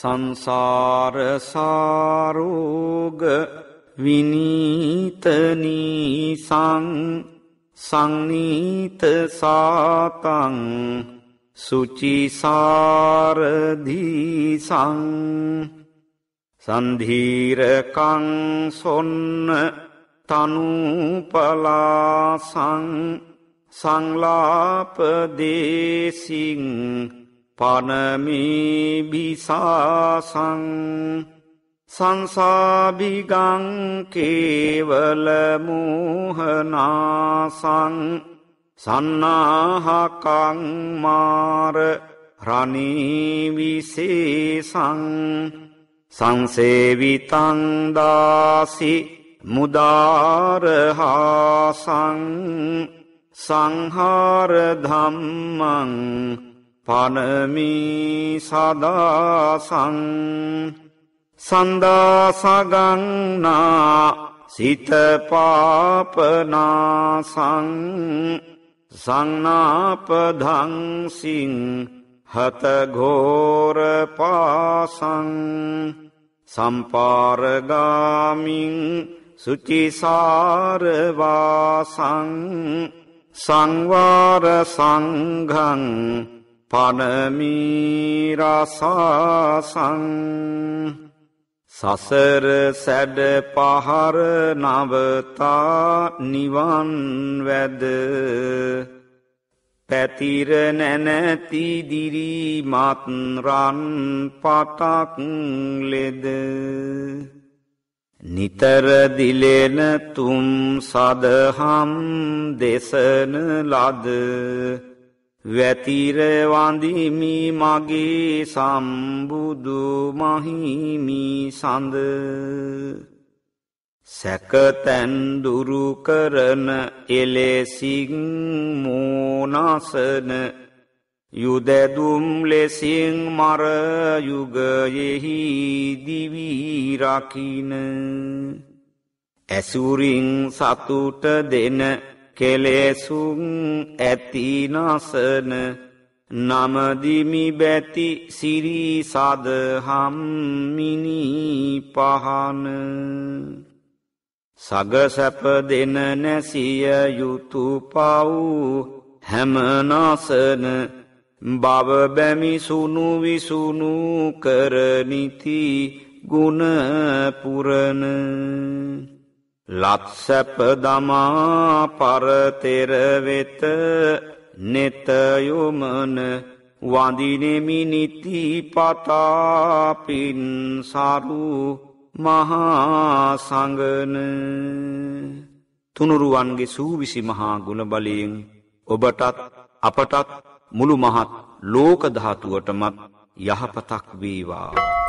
සංසාර සාරෝග විනීතනී සංනීත සාතං සුචිසාරදී සන්ධීරකං සොන්න තනුපලාසං සංලාපදේසින් පනමේ බිසාසං සංසාබිගං කේවල මෝහනාසං සන්නාහකං මාර රණී විශේසං සංසේවිතං දාසි මුදාරහාසං සංහාර ධම්මං පනමී සදාසං සන්දාසගන්නා සිත පාපනාසං සංනාපධංසින් හතඝෝර පාසං සම්පාරගාමින් සුචිසාරවාසං සංවාර සංඝං පනමී රසාසං සසර සැඩ පහර නවතා නිවන් වැද පැතිර නැනැති දිරිමත් රන් පටක් ලෙද නිතර දිලෙන තුම් සදහම් දෙසන ලද වැතිර වඳිමි මගේ සම්බුදු මහිමි සඳ සැකතැන් දුරු කරන එලෙසින් මෝනසන යුදැදුම් ලෙසින් මර යුගයෙහි දිවි රකින ඇසුරින් සතුට දෙන කෙලෙසුන් ඇති නසන නමදිමි බැති සිරි සදහම් මිනි පහන සගසැප දෙන නැසිය යුතු පව් හැමනසන බව බැමි සුනු විසුනු කරනිති ගුණ පුරන ලත්සැප දමා පරතෙර වෙත නෙතයොමන වඳිනෙමි නිති පතාපින් සරු මහා සඟන තුනුරුවන්ගේ සූවිසි මහා ගුණ බලයෙන් ඔබටත් අපටත් මුළු මහත් ලෝක ධාතුවටමත් යහපතක් වේවා.